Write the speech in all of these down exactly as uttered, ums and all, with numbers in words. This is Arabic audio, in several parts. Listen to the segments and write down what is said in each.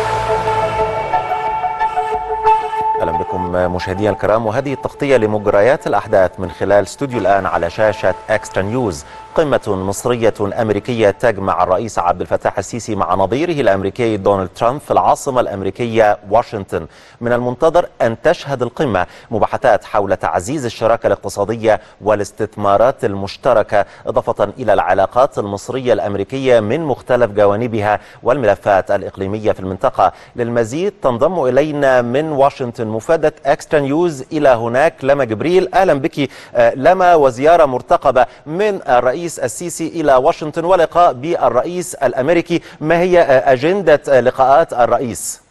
أهلا بكم مشاهدينا الكرام، وهذه التغطية لمجريات الأحداث من خلال استوديو الآن على شاشة إكسترا نيوز. قمة مصرية أمريكية تجمع الرئيس عبد الفتاح السيسي مع نظيره الأمريكي دونالد ترامب في العاصمة الأمريكية واشنطن. من المنتظر أن تشهد القمة مباحثات حول تعزيز الشراكة الاقتصادية والاستثمارات المشتركة، إضافة إلى العلاقات المصرية الأمريكية من مختلف جوانبها والملفات الإقليمية في المنطقة. للمزيد تنضم إلينا من واشنطن مفادة إكسترا نيوز إلى هناك لما جبريل. أهلا بك لما، وزيارة مرتقبة من الرئيس السيسي إلى واشنطن ولقاء بالرئيس الأمريكي. ما هي أجندة لقاءات الرئيس؟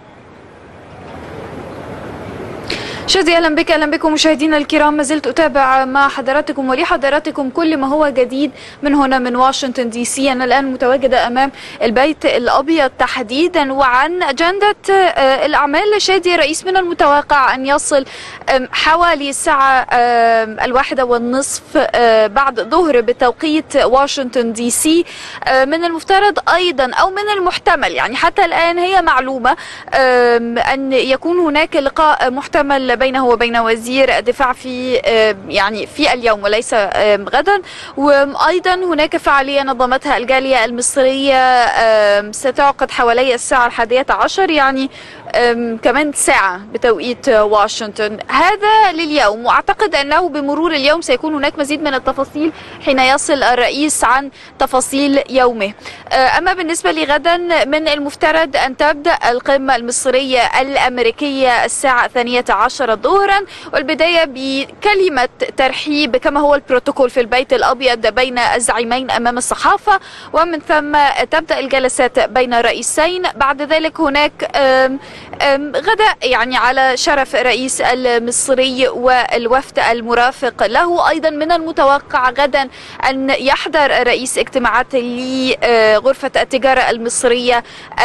شادي اهلا بك اهلا بكم مشاهدينا الكرام. ما زلت اتابع مع حضراتكم ولحضراتكم كل ما هو جديد من هنا من واشنطن دي سي. انا الان متواجده امام البيت الابيض تحديدا، وعن اجنده الاعمال شادي الرئيس من المتوقع ان يصل حوالي الساعه الواحده والنصف بعد الظهر بتوقيت واشنطن دي سي. من المفترض ايضا او من المحتمل، يعني حتى الان هي معلومه، ان يكون هناك لقاء محتمل بينه وبين وزير الدفاع في يعني في اليوم وليس غدا. وايضا هناك فعاليه نظمتها الجاليه المصريه ستعقد حوالي الساعه الحادية عشر، يعني كمان ساعه بتوقيت واشنطن. هذا لليوم، واعتقد انه بمرور اليوم سيكون هناك مزيد من التفاصيل حين يصل الرئيس عن تفاصيل يومه. اما بالنسبه لغدا من المفترض ان تبدا القمه المصريه الامريكيه الساعه الثانية عشر ظهرا، والبدايه بكلمه ترحيب كما هو البروتوكول في البيت الابيض بين الزعيمين امام الصحافه، ومن ثم تبدا الجلسات بين الرئيسين. بعد ذلك هناك أم أم غداء يعني على شرف الرئيس المصري والوفد المرافق له. ايضا من المتوقع غدا ان يحضر الرئيس اجتماعات لغرفه التجاره المصريه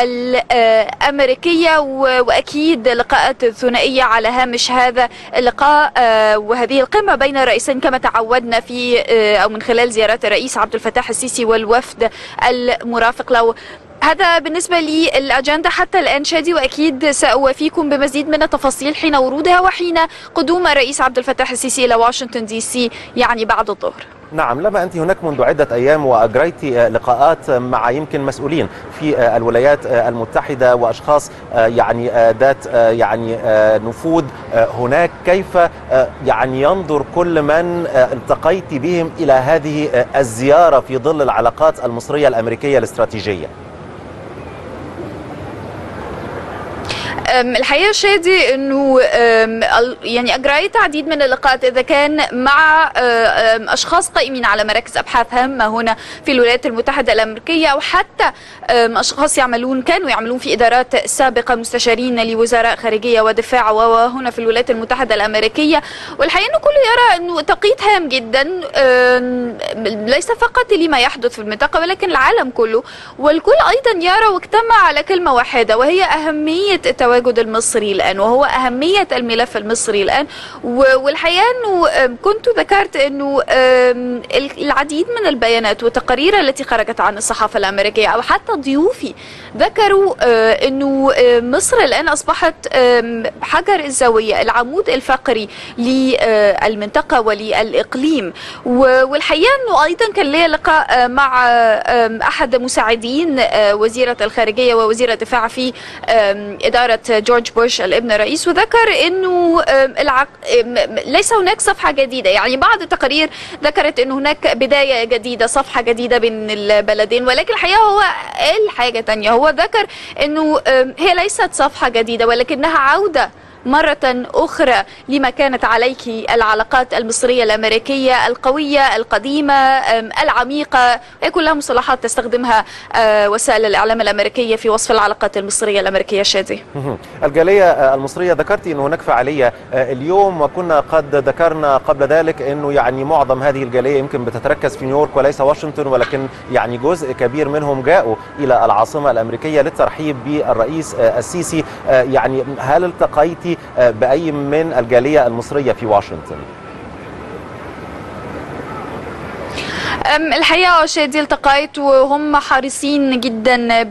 الامريكيه، واكيد لقاءات ثنائيه على هامش هذا اللقاء وهذه القمة بين الرئيسين كما تعودنا في أو من خلال زيارات الرئيس عبد الفتاح السيسي والوفد المرافق له. هذا بالنسبة للأجندة حتى الآن شادي، وأكيد سأوافيكم بمزيد من التفاصيل حين ورودها وحين قدوم الرئيس عبد الفتاح السيسي إلى واشنطن دي سي يعني بعد الظهر. نعم، لما أنت هناك منذ عدة أيام وأجريت لقاءات مع يمكن مسؤولين في الولايات المتحدة وأشخاص يعني ذات يعني نفوذ هناك، كيف يعني ينظر كل من التقيت بهم إلى هذه الزيارة في ظل العلاقات المصرية الأمريكية الاستراتيجية؟ الحقيقة شادي أنه يعني أجريت عديد من اللقاءات، إذا كان مع أشخاص قائمين على مراكز أبحاث هامة هنا في الولايات المتحدة الأمريكية، أو حتى أشخاص يعملون كانوا يعملون في إدارات سابقة، مستشارين لوزراء خارجية ودفاع وهنا في الولايات المتحدة الأمريكية. والحقيقة أنه كله يرى أنه توقيت هام جدا، ليس فقط لما يحدث في المنطقة ولكن العالم كله، والكل أيضا يرى واجتمع على كلمة واحدة، وهي أهمية التواجد المصري الآن، وهو أهمية الملف المصري الآن. والحقيقة أنه كنت ذكرت أنه العديد من البيانات والتقارير التي خرجت عن الصحافة الأمريكية أو حتى ضيوفي ذكروا أنه مصر الآن أصبحت حجر الزاوية، العمود الفقري للمنطقة وللإقليم. والحقيقة أنه أيضا كان لي لقاء مع أحد مساعدين وزيرة الخارجية ووزير الدفاع في إدارة جورج بوش الابن الرئيس، وذكر أنه العق... ليس هناك صفحة جديدة. يعني بعض التقارير ذكرت أنه هناك بداية جديدة، صفحة جديدة بين البلدين، ولكن الحقيقة هو الحاجة تانية، هو ذكر أنه هي ليست صفحة جديدة ولكنها عودة مرة أخرى لما كانت عليه العلاقات المصرية الأمريكية القوية القديمة العميقة. هي كلها مصطلحات تستخدمها وسائل الإعلام الأمريكية في وصف العلاقات المصرية الأمريكية. شادي، الجالية المصرية ذكرتي أنه هناك فعالية اليوم، وكنا قد ذكرنا قبل ذلك أنه يعني معظم هذه الجالية يمكن بتتركز في نيويورك وليس واشنطن، ولكن يعني جزء كبير منهم جاءوا إلى العاصمة الأمريكية للترحيب بالرئيس السيسي. يعني هل التقيتي بأي من الجالية المصرية في واشنطن؟ الحقيقة شادي التقيت وهم حريصين جدا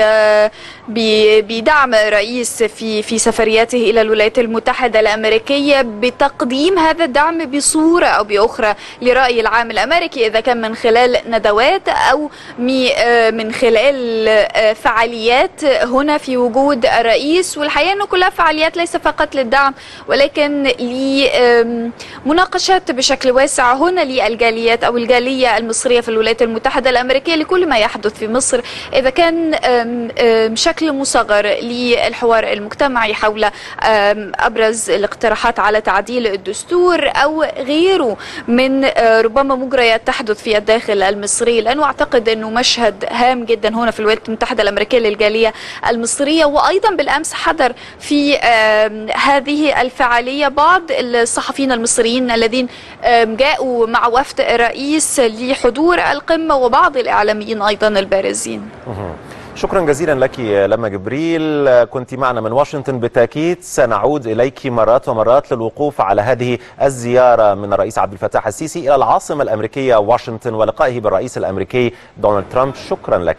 بدعم الرئيس في في سفرياته إلى الولايات المتحدة الأمريكية، بتقديم هذا الدعم بصورة أو بأخرى لرأي العام الأمريكي، إذا كان من خلال ندوات أو من خلال فعاليات هنا في وجود الرئيس. والحقيقة أنه كلها فعاليات ليس فقط للدعم ولكن لمناقشات بشكل واسع هنا للجاليات أو الجالية المصرية في الولايات المتحدة الأمريكية لكل ما يحدث في مصر، إذا كان بشكل مصغر للحوار المجتمعي حول أبرز الاقتراحات على تعديل الدستور أو غيره من ربما مجريات تحدث في الداخل المصري، لأنه أعتقد أنه مشهد هام جدا هنا في الولايات المتحدة الأمريكية للجالية المصرية. وأيضا بالأمس حضر في هذه الفعالية بعض الصحفيين المصريين الذين جاءوا مع وفد الرئيس لحضور القمة وبعض الإعلاميين أيضا البارزين. شكرا جزيلا لك لما جبريل، كنت معنا من واشنطن. بالتأكيد سنعود إليك مرات ومرات للوقوف على هذه الزيارة من الرئيس عبد الفتاح السيسي إلى العاصمة الأمريكية واشنطن ولقائه بالرئيس الأمريكي دونالد ترامب. شكرا لك.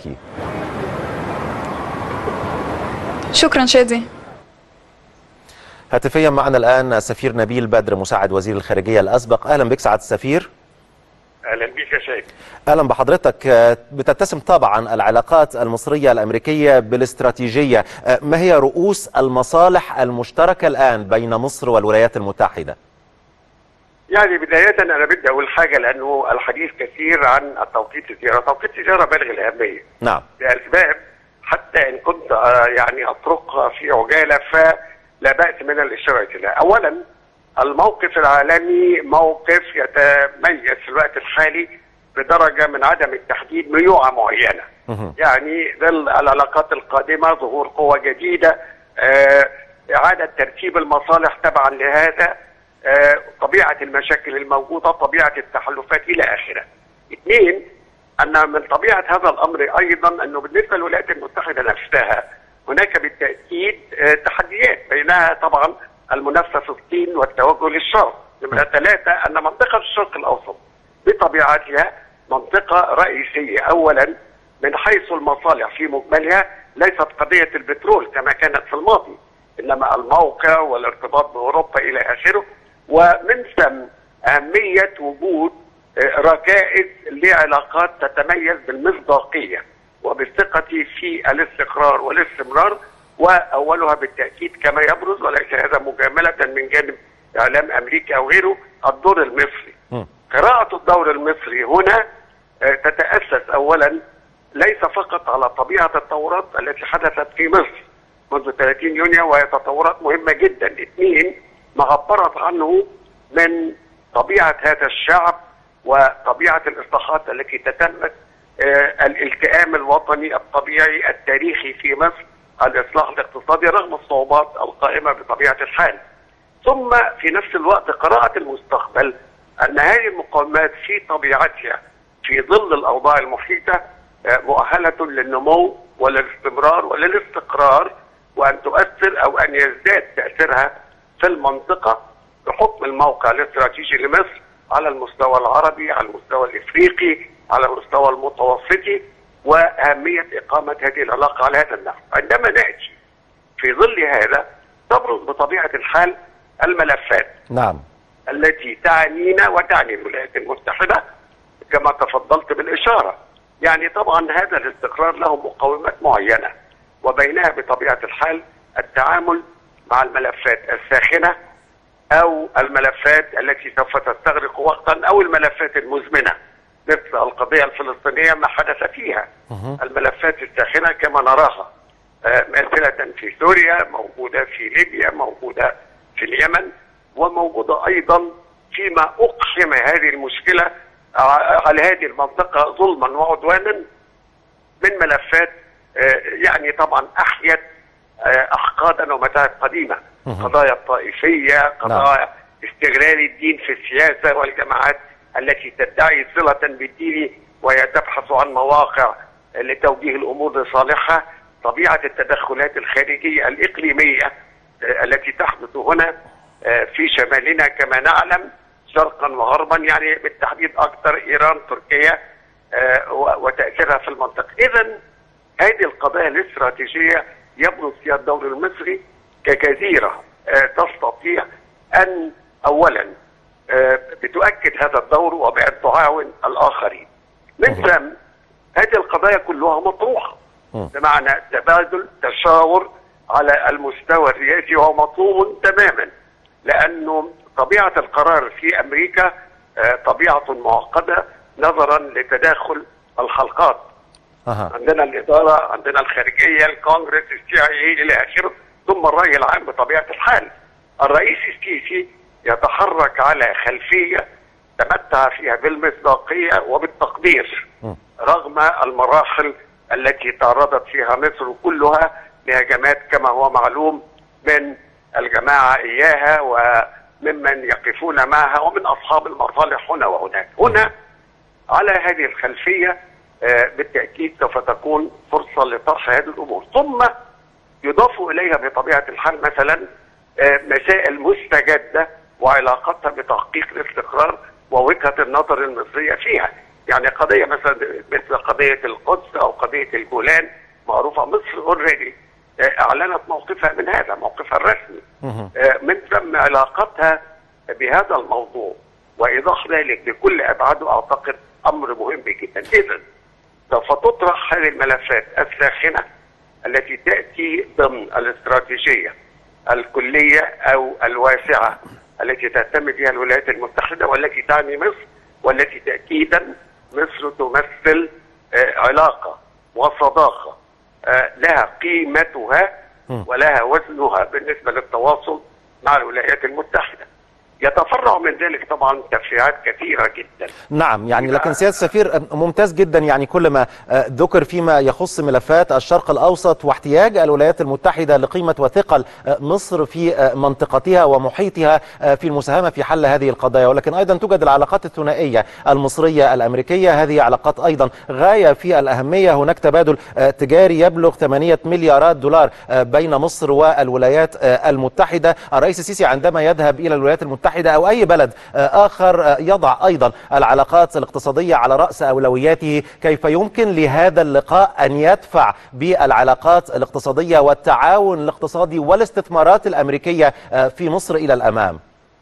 شكرا شادي. هاتفيا معنا الآن السفير نبيل بدر مساعد وزير الخارجية الأسبق. أهلا بك سعادة السفير. اهلا بك يا شيخ. اهلا بحضرتك. بتتسم طبعا العلاقات المصرية الأمريكية بالاستراتيجية، ما هي رؤوس المصالح المشتركة الآن بين مصر والولايات المتحدة؟ يعني بداية أنا بدي أقول حاجة، لأنه الحديث كثير عن توقيت الزيارة. توقيت الزيارة بالغ الأهمية نعم لأسباب، حتى إن كنت يعني أطرقها في عجالة فلا بأس من الإشارة لها. أولا، الموقف العالمي موقف يتميز في الوقت الحالي بدرجة من عدم التحديد ميوعة معينة. يعني ظل العلاقات القادمة، ظهور قوى جديدة، آه، إعادة ترتيب المصالح تبعا لهذا، آه، طبيعة المشاكل الموجودة، طبيعة التحالفات إلى آخره. اثنين، أن من طبيعة هذا الأمر أيضا أنه بالنسبة للولايات المتحدة نفسها هناك بالتأكيد آه، تحديات، بينها طبعا المنافسة في الصين والتوجه للشرق. نمرة ثلاثة، أن منطقة الشرق الأوسط بطبيعتها منطقة رئيسية، أولا من حيث المصالح في مجملها، ليست قضية البترول كما كانت في الماضي، إنما الموقع والارتباط بأوروبا إلى آخره، ومن ثم أهمية وجود ركائز لعلاقات تتميز بالمصداقية وبالثقة في الاستقرار والاستمرار، وأولها بالتأكيد كما يبرز، وليس هذا مجاملة من جانب إعلام أمريكا أو غيره، الدور المصري. م. قراءة الدور المصري هنا تتأسس أولا ليس فقط على طبيعة التطورات التي حدثت في مصر منذ ثلاثين يونيو، وهي تطورات مهمة جدا. اثنين، ما عبرت عنه من طبيعة هذا الشعب وطبيعة الإصلاحات التي تتمت، آه الالتئام الوطني الطبيعي التاريخي في مصر، الإصلاح الاقتصادي رغم الصعوبات القائمة بطبيعة الحال. ثم في نفس الوقت قراءة المستقبل، أن هذه المقاومات في طبيعتها في ظل الأوضاع المحيطة مؤهلة للنمو وللاستمرار وللاستقرار، وأن تؤثر أو أن يزداد تأثيرها في المنطقة بحكم الموقع الاستراتيجي لمصر على المستوى العربي، على المستوى الإفريقي، على المستوى المتوسطي، وأهمية إقامة هذه العلاقة على هذا النحو. عندما نأتي في ظل هذا تبرز بطبيعة الحال الملفات نعم التي تعنينا وتعني الولايات المتحدة كما تفضلت بالإشارة. يعني طبعا هذا الاستقرار له مقومات معينة، وبينها بطبيعة الحال التعامل مع الملفات الساخنة أو الملفات التي سوف تستغرق وقتا أو الملفات المزمنة، مثل القضية الفلسطينية ما حدث فيها. الملفات الساخنة كما نراها ماثلة في سوريا، موجودة في ليبيا، موجودة في اليمن، وموجودة أيضا فيما أقحم هذه المشكلة على هذه المنطقة ظلما وعدوانا من ملفات يعني طبعا أحيت أحقادا ومتاعب قديمة، قضايا الطائفية، قضايا استغلال الدين في السياسة، والجماعات التي تدعي صلة بالدين وهي تبحث عن مواقع لتوجيه الأمور لصالحها، طبيعة التدخلات الخارجية الإقليمية التي تحدث هنا في شمالنا كما نعلم، شرقا وغربا، يعني بالتحديد اكثر ايران، تركيا وتاثيرها في المنطقه. اذا هذه القضايا الاستراتيجيه يبرز فيها الدور المصري كجزيره تستطيع ان اولا بتؤكد هذا الدور وبأن تعاون الاخرين. من ثم هذه القضايا كلها مطروحه بمعنى تبادل تشاور على المستوى الرئاسي، وهو مطلوب تماما، لانه طبيعه القرار في امريكا طبيعه معقده نظرا لتداخل الحلقات. أه. عندنا الاداره، عندنا الخارجيه، الكونغرس، السي اي اي الى اخره، ثم الراي العام. بطبيعه الحال الرئيس السيسي يتحرك على خلفيه تمتع فيها بالمصداقيه وبالتقدير م. رغم المراحل التي تعرضت فيها مصر كلها لهجمات كما هو معلوم من الجماعه اياها وممن يقفون معها ومن اصحاب المصالح هنا وهناك. هنا على هذه الخلفيه بالتاكيد سوف تكون فرصه لطرح هذه الامور، ثم يضاف اليها بطبيعه الحال مثلا مسائل مستجده وعلاقتها بتحقيق الاستقرار ووجهه النظر المصريه فيها. يعني قضيه مثلا مثل قضيه القدس او قضيه الجولان معروفه، مصر اوريدي اعلنت موقفها من هذا، موقفها الرسمي. من ثم علاقتها بهذا الموضوع وايضاح ذلك بكل ابعاده اعتقد امر مهم جدا. اذا سوف تطرح هذه الملفات الساخنه التي تاتي ضمن الاستراتيجيه الكليه او الواسعه التي تهتم بها الولايات المتحده والتي تعني مصر، والتي تاكيدا مصر تمثل علاقه وصداقه لها قيمتها ولها وزنها بالنسبه للتواصل مع الولايات المتحده. يتفرع من ذلك طبعا تفريعات كثيره جدا. نعم، يعني لكن سياده السفير ممتاز جدا، يعني كل ما ذكر فيما يخص ملفات الشرق الاوسط واحتياج الولايات المتحده لقيمه وثقل مصر في منطقتها ومحيطها في المساهمه في حل هذه القضايا، ولكن ايضا توجد العلاقات الثنائيه المصريه الامريكيه، هذه علاقات ايضا غايه في الاهميه. هناك تبادل تجاري يبلغ ثمانية مليارات دولار بين مصر والولايات المتحده. الرئيس السيسي عندما يذهب الى الولايات المتحده أو أي بلد آخر يضع أيضا العلاقات الاقتصادية على رأس أولوياته. كيف يمكن لهذا اللقاء أن يدفع بالعلاقات الاقتصادية والتعاون الاقتصادي والاستثمارات الأمريكية في مصر إلى الأمام؟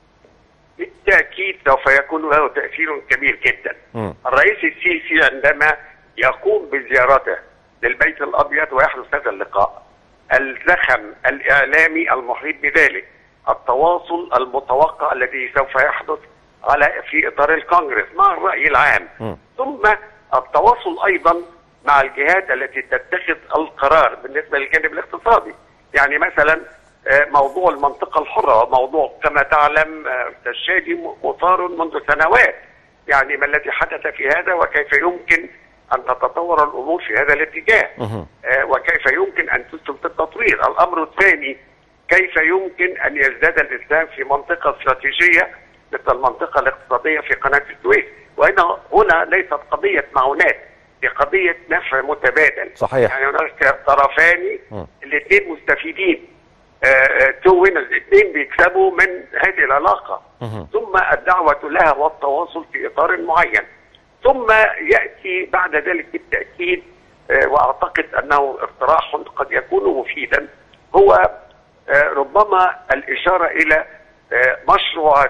بالتأكيد سوف يكون له تأثير كبير جدا. م. الرئيس السيسي عندما يقوم بزيارته للبيت الأبيض ويحدث هذا اللقاء، الزخم الإعلامي المحيط بذلك، التواصل المتوقع الذي سوف يحدث على في اطار الكونغرس مع الراي العام، م. ثم التواصل ايضا مع الجهات التي تتخذ القرار بالنسبه للجانب الاقتصادي. يعني مثلا موضوع المنطقه الحره، موضوع كما تعلم استاذ شادي مثار منذ سنوات، يعني ما الذي حدث في هذا وكيف يمكن ان تتطور الامور في هذا الاتجاه، م. وكيف يمكن ان تسهم في التطوير. الامر الثاني، كيف يمكن أن يزداد الإسلام في منطقة استراتيجية مثل المنطقة الاقتصادية في قناة السويس. وهنا هنا ليست قضية معونات، هي قضية نفع متبادل. صحيح. يعني هناك طرفان الاثنين مستفيدين، تو وينرز، الاثنين بيكسبوا من هذه العلاقة. م. ثم الدعوة لها والتواصل في إطار معين، ثم يأتي بعد ذلك بالتأكيد، وأعتقد أنه اقتراح قد يكون مفيدا، هو ربما الإشارة إلى مشروعات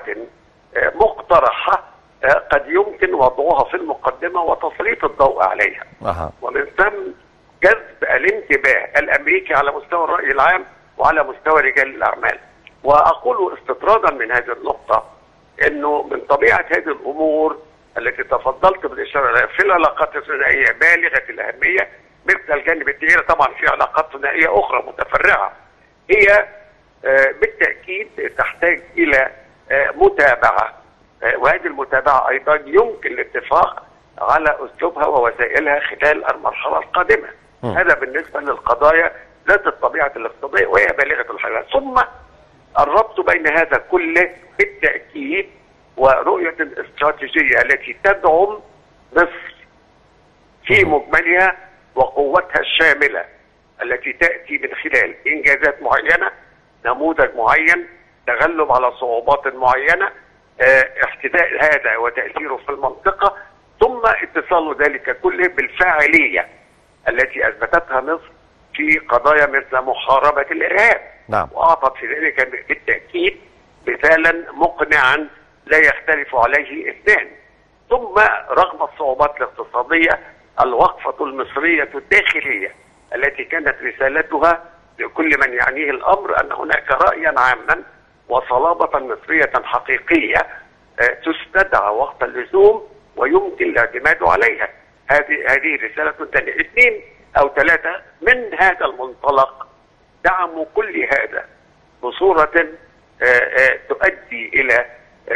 مقترحة قد يمكن وضعها في المقدمة وتسليط الضوء عليها. أه. ومن ثم جذب الانتباه الأمريكي على مستوى الرأي العام وعلى مستوى رجال الأعمال. وأقول استطرادا من هذه النقطة أنه من طبيعة هذه الأمور التي تفضلت بالإشارة إليها في العلاقات الثنائية بالغة الأهمية، مثل الجانب التجاري طبعا في علاقات ثنائية أخرى متفرعة، هي بالتأكيد تحتاج إلى متابعة، وهذه المتابعة أيضا يمكن الاتفاق على أسلوبها ووسائلها خلال المرحلة القادمة. م. هذا بالنسبة للقضايا ذات الطبيعة الاقتصادية وهي بالغة الحجم. ثم الربط بين هذا كله بالتأكيد ورؤية الاستراتيجية التي تدعم مصر في مجملها وقوتها الشاملة التي تأتي من خلال إنجازات معينة، نموذج معين، تغلب على صعوبات معينة، احتداء هذا وتأثيره في المنطقة، ثم اتصال ذلك كله بالفاعلية التي أثبتتها مصر في قضايا مثل محاربة الإرهاب. نعم. وأعطت في ذلك بالتأكيد مثالا مقنعا لا يختلف عليه اثنان. ثم رغم الصعوبات الاقتصادية، الوقفة المصرية الداخلية التي كانت رسالتها لكل من يعنيه الأمر أن هناك رأيا عاما وصلابة مصرية حقيقية تستدعى وقت اللزوم ويمكن الاعتماد عليها. هذه هذه رسالة ثانية. اثنين أو ثلاثة، من هذا المنطلق دعم كل هذا بصورة تؤدي إلى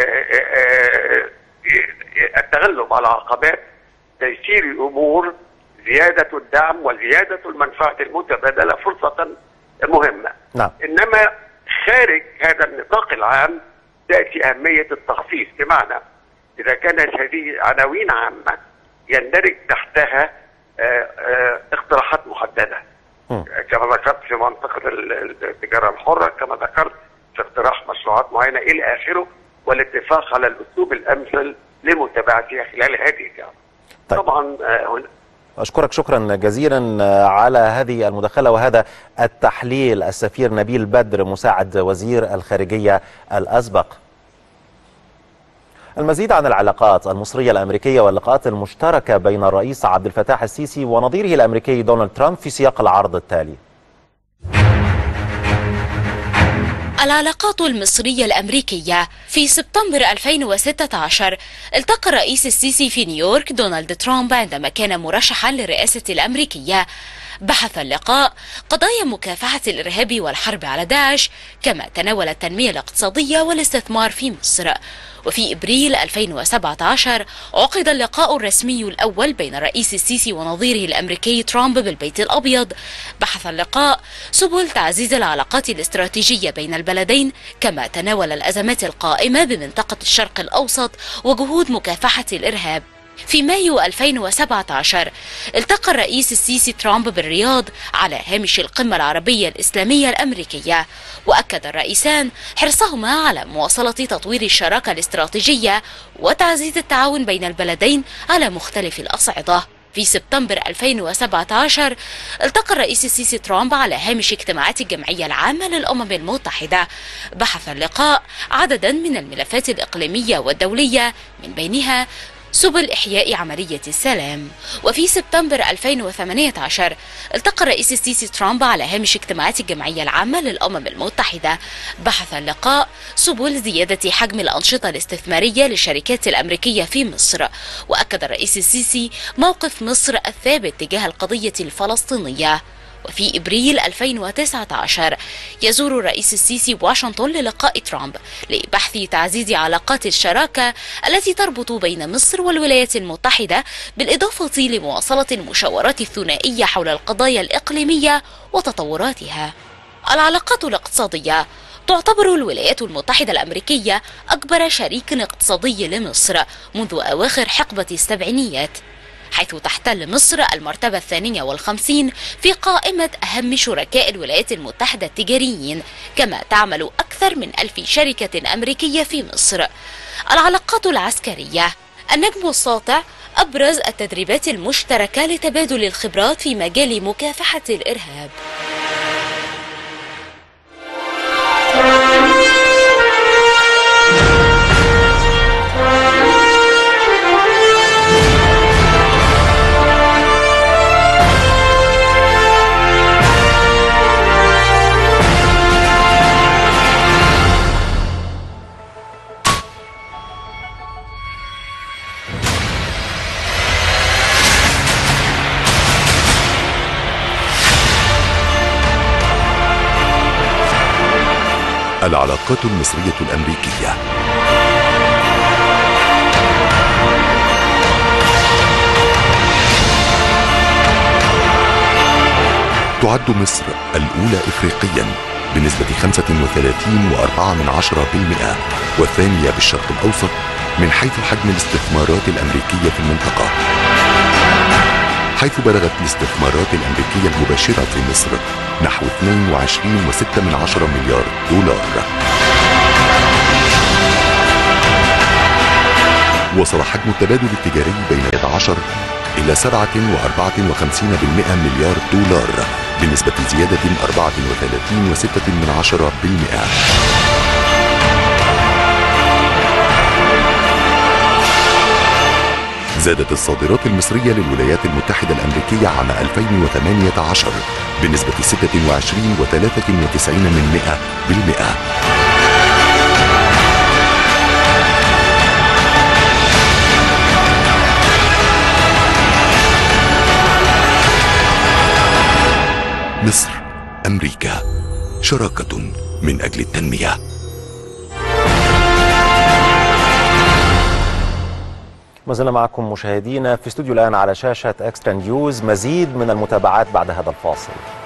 التغلب على عقبات، تيسير الأمور، زيادة الدعم وزيادة المنفعة المتبادلة فرصة مهمة. نعم. إنما خارج هذا النطاق العام تأتي أهمية التخصيص، بمعنى إذا كانت هذه عناوين عامة يندرج تحتها آآ آآ اقتراحات محددة، م. كما ذكرت في منطقة التجارة الحرة، كما ذكرت في اقتراح مشروعات معينة إلى آخره، والاتفاق على الأسلوب الأمثل لمتابعتها خلال هذه الجولة. طيب. طبعا هنا أشكرك شكرا جزيلا على هذه المداخلة وهذا التحليل السفير نبيل بدر مساعد وزير الخارجية الأسبق. المزيد عن العلاقات المصرية الأمريكية واللقاءات المشتركة بين الرئيس عبد الفتاح السيسي ونظيره الأمريكي دونالد ترامب في سياق العرض التالي. العلاقات المصرية الأمريكية. في سبتمبر ألفين وستة عشر التقى الرئيس السيسي في نيويورك دونالد ترامب عندما كان مرشحا للرئاسة الأمريكية. بحث اللقاء قضايا مكافحة الإرهاب والحرب على داعش، كما تناول التنمية الاقتصادية والاستثمار في مصر. وفي إبريل ألفين وسبعة عشر عقد اللقاء الرسمي الأول بين الرئيس السيسي ونظيره الأمريكي ترامب بالبيت الأبيض. بحث اللقاء سبل تعزيز العلاقات الاستراتيجية بين البلدين، كما تناول الأزمات القائمة بمنطقة الشرق الأوسط وجهود مكافحة الإرهاب. في مايو ألفين وسبعة عشر التقى الرئيس السيسي ترامب بالرياض على هامش القمة العربية الإسلامية الأمريكية، وأكد الرئيسان حرصهما على مواصلة تطوير الشراكة الاستراتيجية وتعزيز التعاون بين البلدين على مختلف الأصعدة. في سبتمبر ألفين وسبعة عشر التقى الرئيس السيسي ترامب على هامش اجتماعات الجمعية العامة للأمم المتحدة. بحث اللقاء عددا من الملفات الإقليمية والدولية، من بينها سبل إحياء عملية السلام. وفي سبتمبر ألفين وثمانية عشر التقى الرئيس السيسي ترامب على هامش اجتماعات الجمعية العامة للأمم المتحدة. بحث اللقاء سبل زيادة حجم الأنشطة الاستثمارية للشركات الأمريكية في مصر. وأكد الرئيس السيسي موقف مصر الثابت تجاه القضية الفلسطينية. وفي إبريل ألفين وتسعة عشر يزور الرئيس السيسي واشنطن للقاء ترامب لبحث تعزيز علاقات الشراكة التي تربط بين مصر والولايات المتحدة، بالإضافة لمواصلة المشاورات الثنائية حول القضايا الإقليمية وتطوراتها. العلاقات الاقتصادية. تعتبر الولايات المتحدة الأمريكية أكبر شريك اقتصادي لمصر منذ أواخر حقبة السبعينيات، حيث تحتل مصر المرتبة الثانية والخمسين في قائمة أهم شركاء الولايات المتحدة التجاريين، كما تعمل أكثر من ألف شركة أمريكية في مصر. العلاقات العسكرية. النجم الساطع أبرز التدريبات المشتركة لتبادل الخبرات في مجال مكافحة الإرهاب. العلاقات المصرية الأمريكية. تعد مصر الأولى إفريقيا بنسبة خمسة وثلاثين فاصلة أربعة بالمئة والثانية بالشرق الأوسط من حيث حجم الاستثمارات الأمريكية في المنطقة، حيث بلغت الاستثمارات الأمريكية المباشرة في مصر نحو اثنين وعشرين فاصلة ستة مليار دولار. وصل حجم التبادل التجاري بين احد عشر إلى سبعة وأربعة وخمسين بالمئة مليار دولار بنسبة زيادة أربعة وثلاثين فاصلة ستة من عشرة بالمئة. زادت الصادرات المصرية للولايات المتحدة الأمريكية عام ألفين وثمانية عشر بنسبة ستة وعشرين فاصلة ثلاثة وتسعين من مئة بالمئة. مصر أمريكا، شراكة من أجل التنمية. ما زلنا معكم مشاهدينا في استوديو الآن على شاشة إكسترا نيوز، مزيد من المتابعات بعد هذا الفاصل.